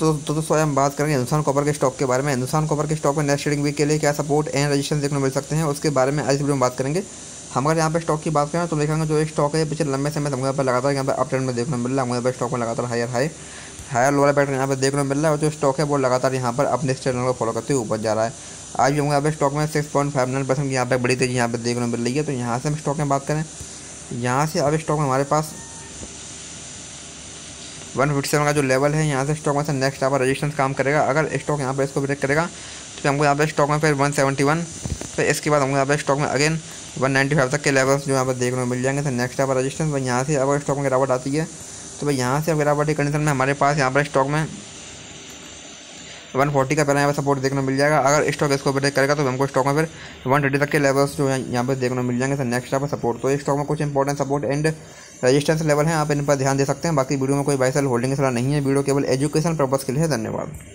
दोस्तों हम बात करेंगे हिंदुस्तान कॉपर के स्टॉक के बारे में। हिंदुस्तान कॉपर के स्टॉक में नेक्स्ट ट्रेडिंग वीक के लिए क्या सपोर्ट एंड रेजिस्टेंस देखने को मिल सकते हैं, उसके बारे में आज वीडियो में बात करेंगे। हम अगर यहाँ पे स्टॉक की बात करें तो देखेंगे जो एक स्टॉक है पिछले लंबे समय हमको यहाँ पर लगातार यहाँ पे अप ट्रेंड में देखने को मिल रहा है। हमें स्टॉक में लगातार हायर लोअर पैटर्न यहाँ पे देखने को मिल रहा है और जो स्टॉक है वो लगातार यहाँ पर अपने स्टैंडर्ड को फॉलो करते हुए ऊपर जा रहा है। आज भी हमको यहाँ पे स्टॉक में 6.59% की यहाँ पे बड़ी तेजी यहाँ पे देखने को मिल रही है। तो यहाँ से हम स्टॉक में बात करें, यहाँ से अब स्टॉक में हमारे पास 157 का जो लेवल है, यहाँ से स्टॉक में से नेक्स्ट यहाँ पर रजिस्टेंस काम करेगा। अगर स्टॉक यहाँ पर इसको ब्रेक करेगा तो हमको यहाँ पर स्टॉक में फिर 171, फिर इसके बाद हमको यहाँ पर स्टॉक में अगेन 195 तक के लेवल्स जो यहाँ पर देखने को मिल जाएंगे। तो नेक्स्ट यहाँ पर रजिस्टेंस भाई यहाँ से अगर स्टॉक में गिरावट आती है तो भाई यहाँ से गिरावट की कंडीशन में हमारे पास यहाँ पर स्टॉक में 140 का पहले यहाँ पर सपोर्ट देखने को मिल जाएगा। अगर स्टॉक इसको ब्रेक करेगा तो हमको स्टॉक में फिर 130 तक के लेवल्स जो यहाँ पर देखने को मिल जाएंगे। तो नेक्स्ट यहाँ पर सपोर्ट, तो स्टॉक में कुछ important support and resistance level हैं, आप इन पर ध्यान दे सकते हैं। बाकी वीडियो में कोई बाय सेल होल्डिंग की सलाह नहीं है, वीडियो केवल एजुकेशन पर्पज़ के लिए है। धन्यवाद।